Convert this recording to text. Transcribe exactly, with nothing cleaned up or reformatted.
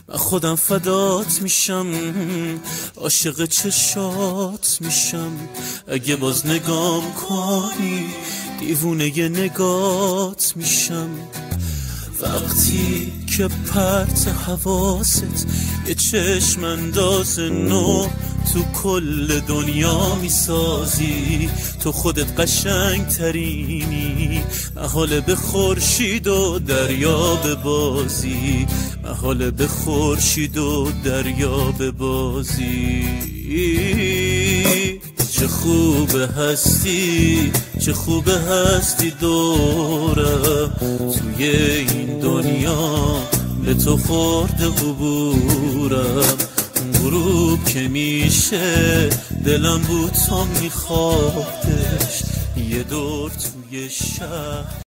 من خودم فدات میشم، عاشق چشات میشم. اگه باز نگام کنی دیوونه ی نگات میشم. وقتی که پرت حواست یه چشم انداز نو تو کل دنیا میسازی، تو خودت قشنگ ترینی. محاله به خورشید و دریا ببازی، محاله به خورشید و دریا ببازی. چه خوبه هستی، چه خوبه هستی دورم، توی این دنیا به تو خورده عبورم. غروب که میشه دلم بود تو میخوادش، یه دور توی شهر